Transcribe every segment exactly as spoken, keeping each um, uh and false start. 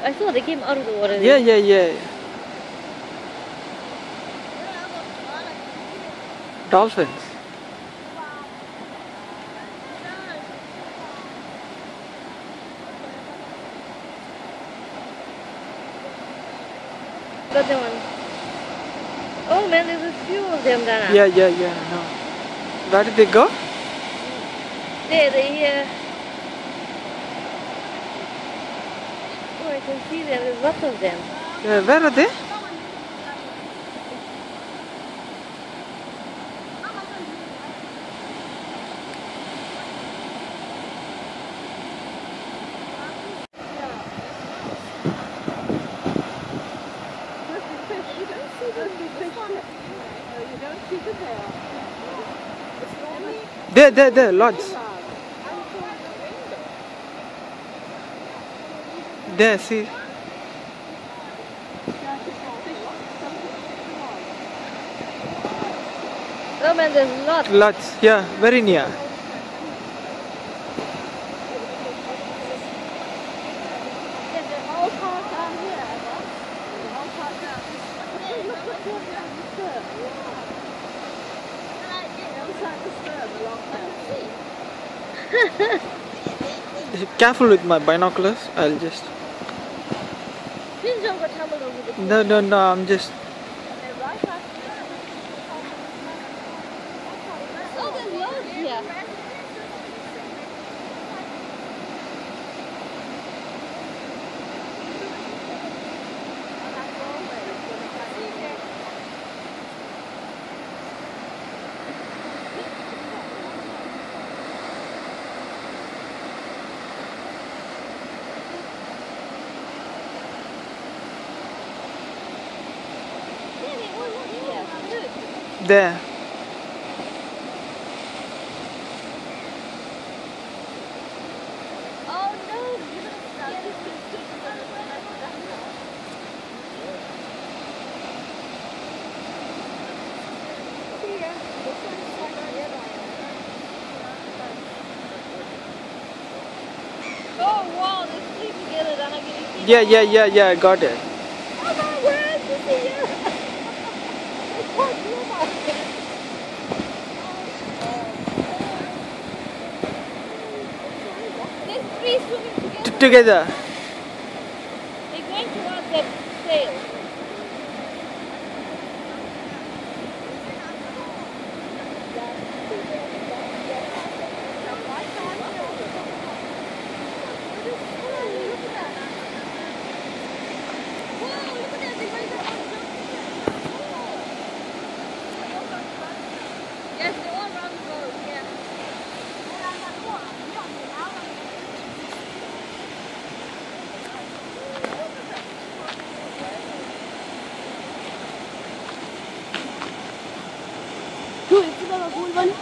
I saw they came out of the water. Yeah, yeah, yeah. Dolphins. Got the one. Oh man, there's a few of them, Dana. Yeah, yeah, yeah. No. Where did they go? There, they're here. Oh, I can see them. There's lots of them. Yeah, where are they? There, there, there, lots. There, see. Oh man, there's lots. Lots, yeah, very near. Careful with my binoculars. I'll just. No, no, no. I'm just. Oh, there's loads here. There. Oh no! Oh wow, they're three together, Dana. Can you see? Yeah, yeah, yeah, yeah. I got it. Oh my word, to see you! There's three swimming together. T together. They're going towards that sail. Yes, they're all around the boat, yeah. Du, jetzt sind wir mal wohl, wann?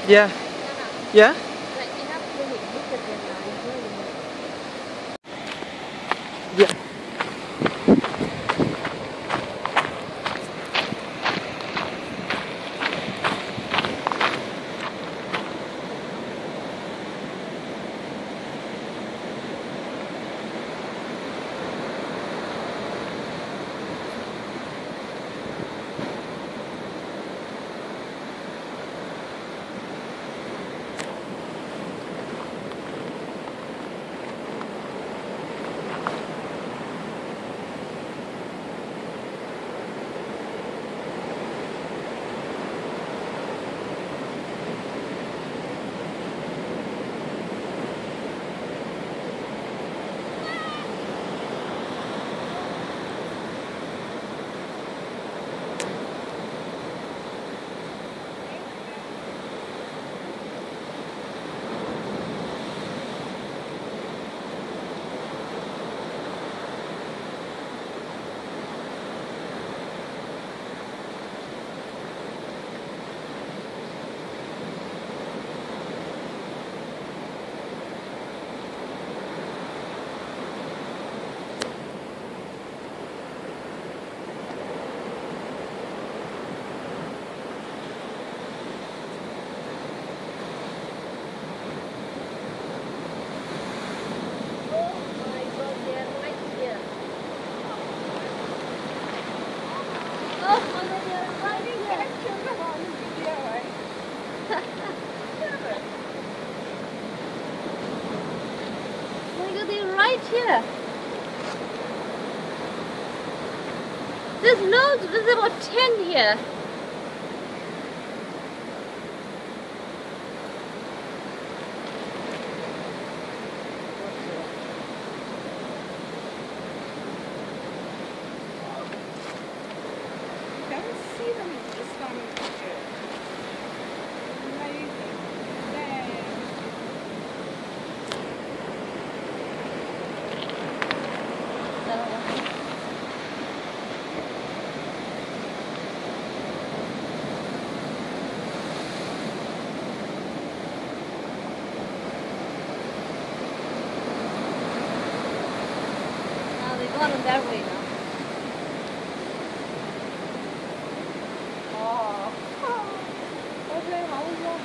Yeah. Yeah? Like you have to really look at them now. Yeah. Right here. There's loads, there's about ten here. You don't see them just on the picture. Amazing. Dang. Now they're going that way now. Oh. Okay, how was that?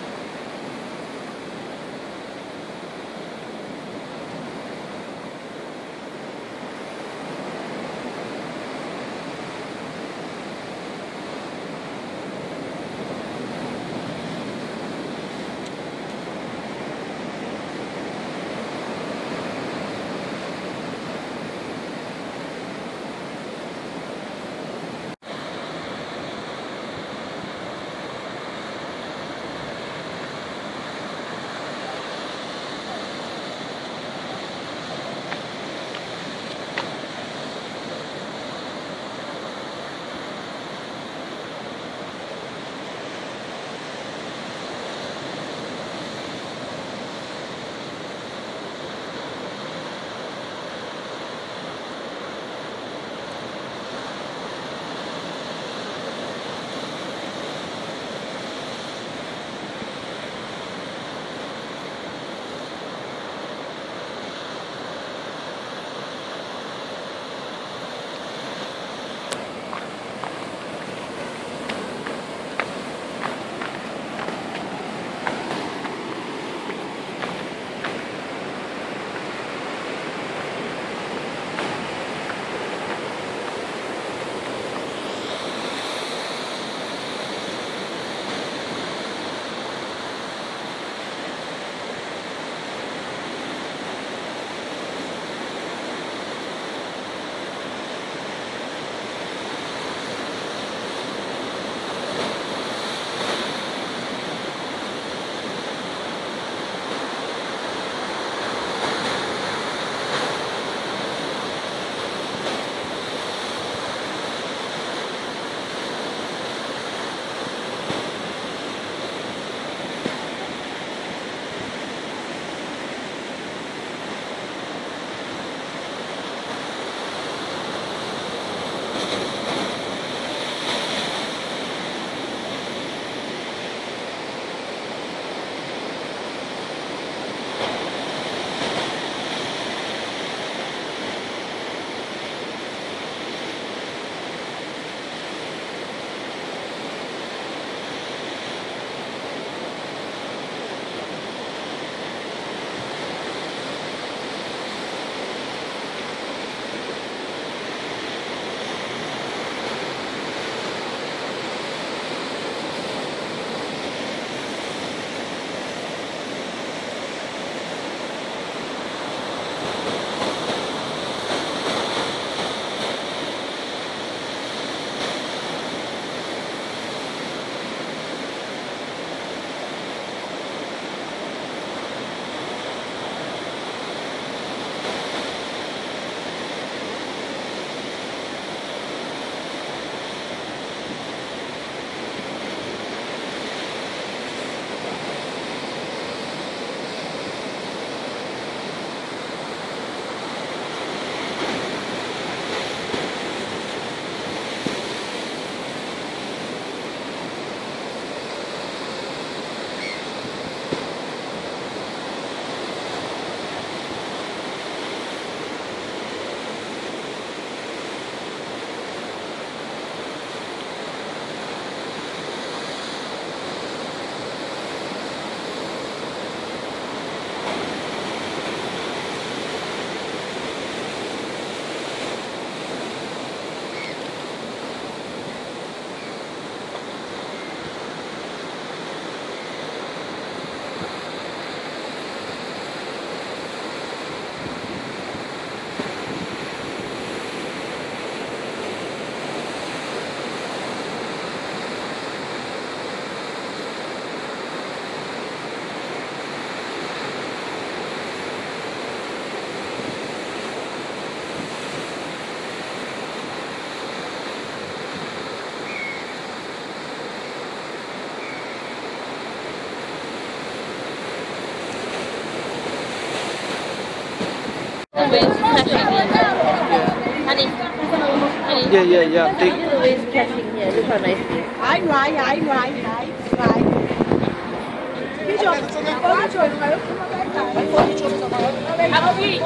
waves crashing here. Honey, honey. Yeah, yeah, yeah. Big. Look at the waves crashing here. Look how nice it is. Right, right, right, right, right, right. Cái chuột, có cái chuột phải không? À, có gì?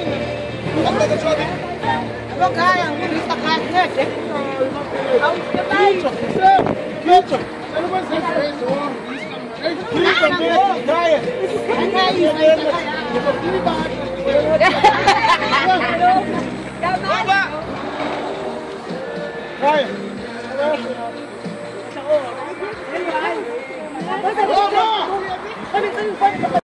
Có cái à, đi tắc hai thế. Không, cái tay. Kieta, eu não vou ser preso. Kieta, Kieta, Gaia. Gaia. Gaia.